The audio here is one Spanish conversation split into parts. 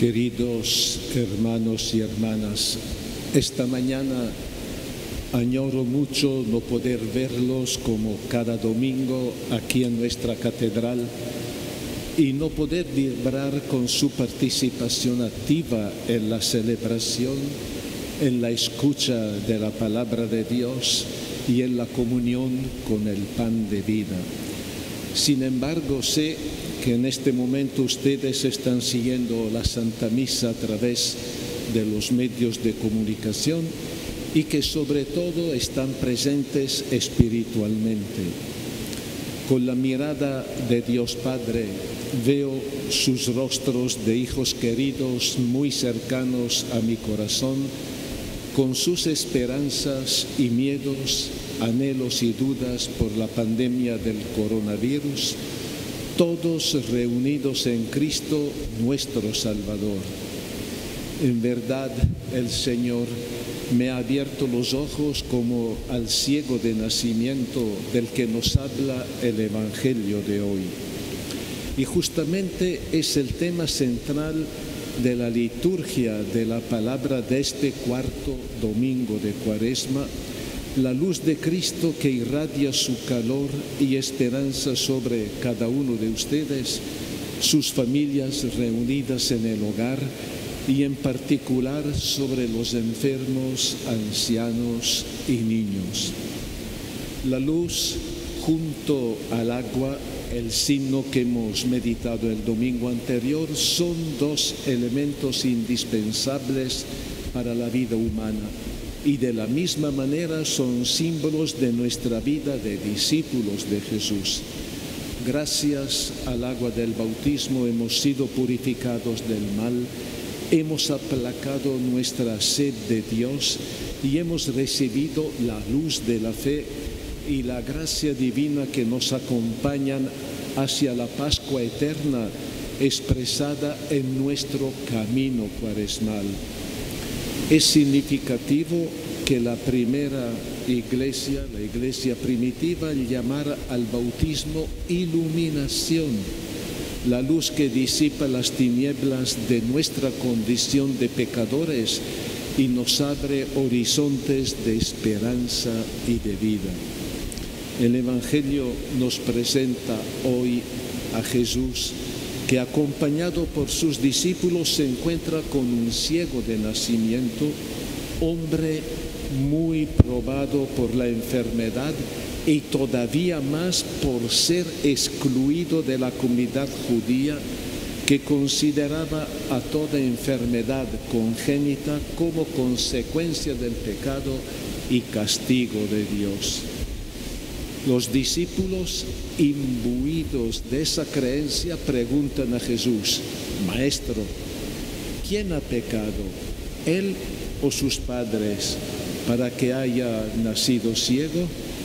Queridos hermanos y hermanas, esta mañana añoro mucho no poder verlos como cada domingo aquí en nuestra catedral y no poder vibrar con su participación activa en la celebración, en la escucha de la palabra de Dios y en la comunión con el pan de vida. Sin embargo, sé que en este momento ustedes están siguiendo la Santa Misa a través de los medios de comunicación y que sobre todo están presentes espiritualmente. Con la mirada de Dios Padre veo sus rostros de hijos queridos muy cercanos a mi corazón, con sus esperanzas y miedos, anhelos y dudas por la pandemia del coronavirus, todos reunidos en Cristo, nuestro Salvador. En verdad, el Señor me ha abierto los ojos como al ciego de nacimiento del que nos habla el Evangelio de hoy. Y justamente es el tema central de la liturgia de la palabra de este cuarto domingo de Cuaresma, la luz de Cristo que irradia su calor y esperanza sobre cada uno de ustedes, sus familias reunidas en el hogar y en particular sobre los enfermos, ancianos y niños. La luz junto al agua, el signo que hemos meditado el domingo anterior, son dos elementos indispensables para la vida humana. Y de la misma manera son símbolos de nuestra vida de discípulos de Jesús. Gracias al agua del bautismo hemos sido purificados del mal, hemos aplacado nuestra sed de Dios y hemos recibido la luz de la fe y la gracia divina que nos acompañan hacia la Pascua eterna expresada en nuestro camino cuaresmal. Es significativo que la primera iglesia, la iglesia primitiva, llamara al bautismo iluminación, la luz que disipa las tinieblas de nuestra condición de pecadores y nos abre horizontes de esperanza y de vida. El Evangelio nos presenta hoy a Jesús, que acompañado por sus discípulos se encuentra con un ciego de nacimiento, hombre muy probado por la enfermedad y todavía más por ser excluido de la comunidad judía que consideraba a toda enfermedad congénita como consecuencia del pecado y castigo de Dios. Los discípulos, imbuidos de esa creencia, preguntan a Jesús: Maestro, ¿quién ha pecado, él o sus padres, para que haya nacido ciego?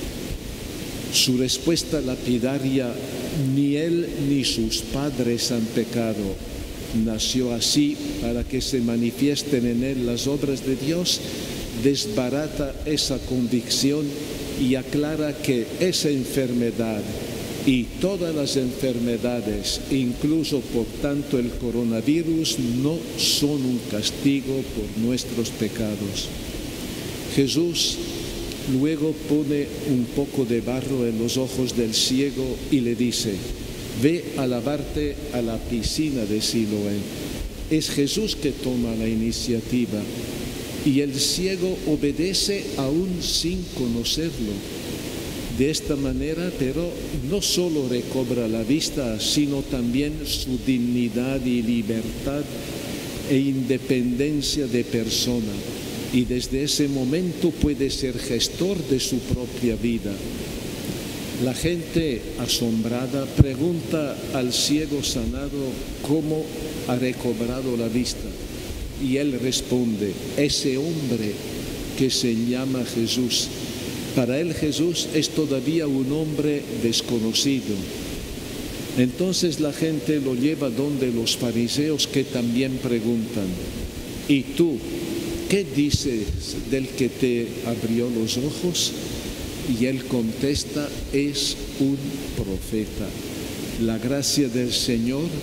Su respuesta lapidaria: ni él ni sus padres han pecado. Nació así para que se manifiesten en él las obras de Dios, desbarata esa convicción y aclara que esa enfermedad y todas las enfermedades, incluso por tanto el coronavirus, no son un castigo por nuestros pecados. Jesús luego pone un poco de barro en los ojos del ciego y le dice: ve a lavarte a la piscina de Siloé. Es Jesús que toma la iniciativa. Y el ciego obedece aún sin conocerlo. De esta manera, pero, no solo recobra la vista, sino también su dignidad y libertad e independencia de persona. Y desde ese momento puede ser gestor de su propia vida. La gente asombrada pregunta al ciego sanado cómo ha recobrado la vista. Y él responde: ese hombre que se llama Jesús. Para él Jesús es todavía un hombre desconocido. Entonces la gente lo lleva donde los fariseos, que también preguntan: ¿y tú qué dices del que te abrió los ojos? Y él contesta: es un profeta. La gracia del Señor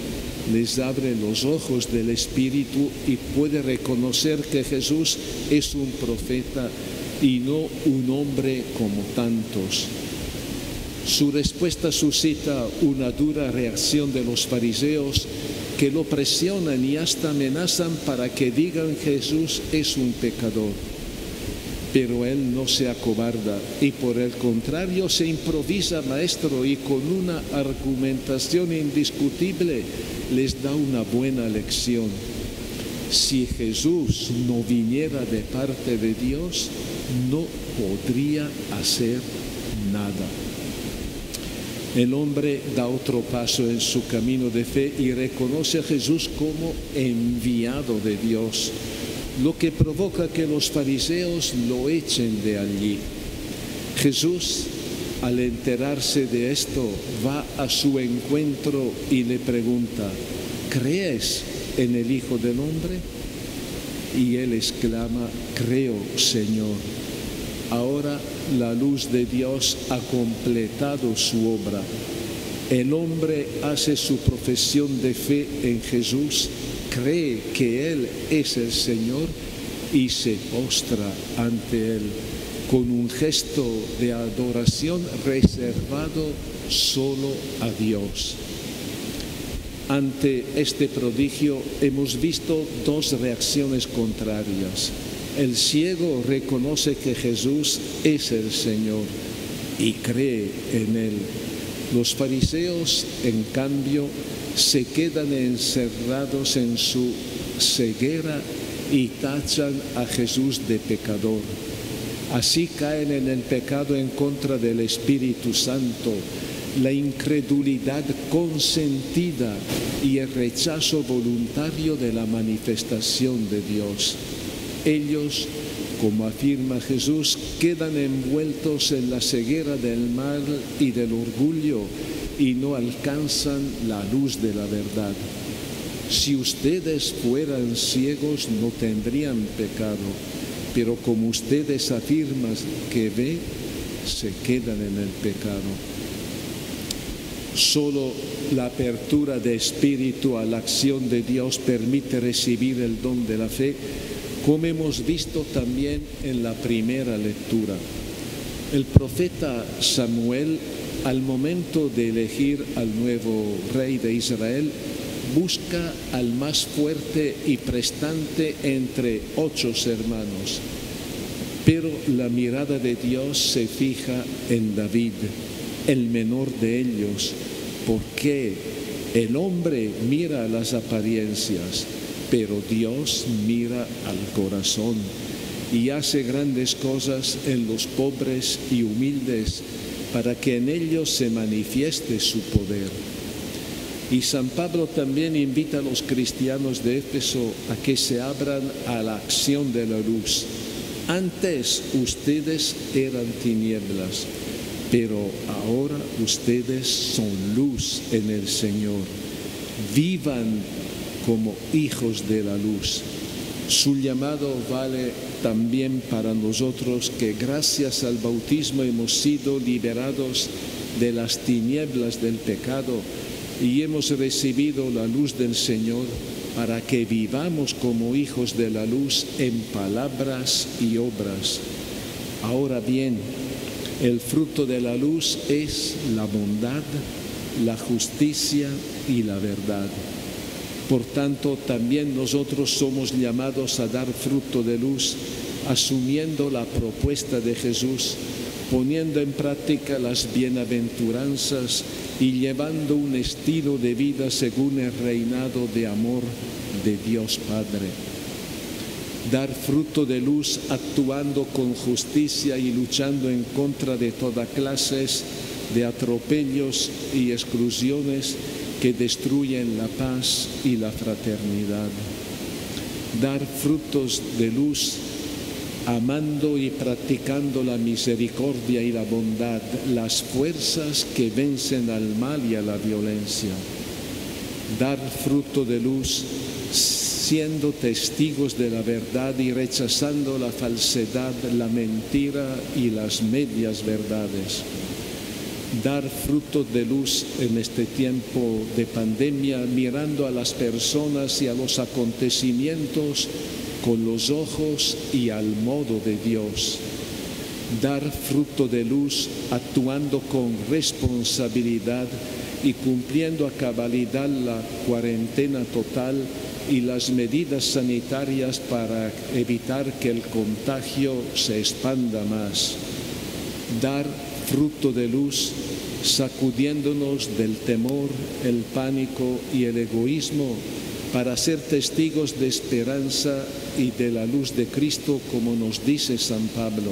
les abre los ojos del Espíritu y puede reconocer que Jesús es un profeta y no un hombre como tantos. Su respuesta suscita una dura reacción de los fariseos que lo presionan y hasta amenazan para que digan Jesús es un pecador. Pero él no se acobarda y por el contrario se improvisa maestro y con una argumentación indiscutible les da una buena lección. Si Jesús no viniera de parte de Dios, no podría hacer nada. El hombre da otro paso en su camino de fe y reconoce a Jesús como enviado de Dios, lo que provoca que los fariseos lo echen de allí. Jesús, al enterarse de esto, va a su encuentro y le pregunta, ¿crees en el Hijo del Hombre? Y él exclama, creo, Señor. Ahora la luz de Dios ha completado su obra. El hombre hace su profesión de fe en Jesús, cree que Él es el Señor y se postra ante Él con un gesto de adoración reservado solo a Dios. Ante este prodigio hemos visto dos reacciones contrarias. El ciego reconoce que Jesús es el Señor y cree en Él. Los fariseos, en cambio, se quedan encerrados en su ceguera y tachan a Jesús de pecador. Así caen en el pecado en contra del Espíritu Santo, la incredulidad consentida y el rechazo voluntario de la manifestación de Dios. Ellos, como afirma Jesús, quedan envueltos en la ceguera del mal y del orgullo y no alcanzan la luz de la verdad. Si ustedes fueran ciegos no tendrían pecado, pero como ustedes afirman que ven, se quedan en el pecado. Solo la apertura de espíritu a la acción de Dios permite recibir el don de la fe, como hemos visto también en la primera lectura. El profeta Samuel, al momento de elegir al nuevo rey de Israel, busca al más fuerte y prestante entre 8 hermanos. Pero la mirada de Dios se fija en David, el menor de ellos, porque el hombre mira las apariencias, pero Dios mira al corazón y hace grandes cosas en los pobres y humildes para que en ellos se manifieste su poder. Y San Pablo también invita a los cristianos de Éfeso a que se abran a la acción de la luz. Antes ustedes eran tinieblas, pero ahora ustedes son luz en el Señor. Vivan como hijos de la luz. Su llamado vale también para nosotros que gracias al bautismo hemos sido liberados de las tinieblas del pecado y hemos recibido la luz del Señor para que vivamos como hijos de la luz en palabras y obras. Ahora bien, el fruto de la luz es la bondad, la justicia y la verdad. Por tanto, también nosotros somos llamados a dar fruto de luz, asumiendo la propuesta de Jesús, poniendo en práctica las bienaventuranzas y llevando un estilo de vida según el reinado de amor de Dios Padre. Dar fruto de luz actuando con justicia y luchando en contra de toda clase de atropellos y exclusiones que destruyen la paz y la fraternidad. Dar frutos de luz amando y practicando la misericordia y la bondad, las fuerzas que vencen al mal y a la violencia. Dar fruto de luz siendo testigos de la verdad y rechazando la falsedad, la mentira y las medias verdades. dar fruto de luz en este tiempo de pandemia, mirando a las personas y a los acontecimientos con los ojos y al modo de Dios. Dar fruto de luz actuando con responsabilidad y cumpliendo a cabalidad la cuarentena total y las medidas sanitarias para evitar que el contagio se expanda más. Dar fruto de luz sacudiéndonos del temor, el pánico y el egoísmo para ser testigos de esperanza y de la luz de Cristo, como nos dice San Pablo.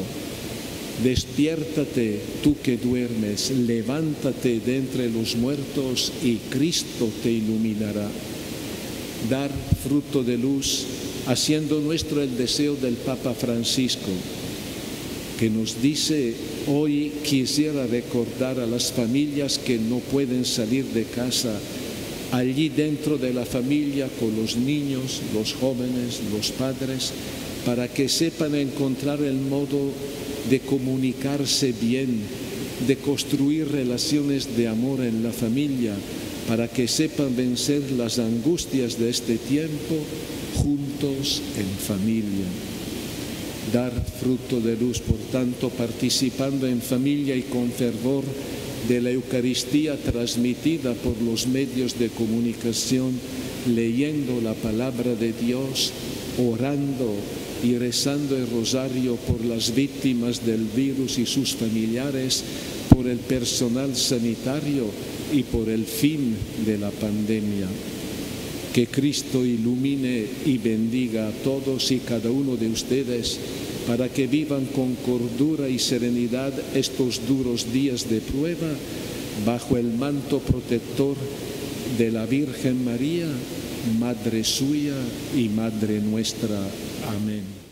Despiértate tú que duermes, levántate de entre los muertos y Cristo te iluminará. Dar fruto de luz, haciendo nuestro el deseo del Papa Francisco, que nos dice: hoy quisiera recordar a las familias que no pueden salir de casa, allí dentro de la familia con los niños, los jóvenes, los padres, para que sepan encontrar el modo de comunicarse bien, de construir relaciones de amor en la familia, para que sepan vencer las angustias de este tiempo juntos en familia. Dar fruto de luz, por tanto, participando en familia y con fervor de la Eucaristía transmitida por los medios de comunicación, leyendo la palabra de Dios, orando y rezando el rosario por las víctimas del virus y sus familiares, por el personal sanitario y por el fin de la pandemia. Que Cristo ilumine y bendiga a todos y cada uno de ustedes para que vivan con cordura y serenidad estos duros días de prueba bajo el manto protector de la Virgen María, Madre suya y Madre nuestra. Amén.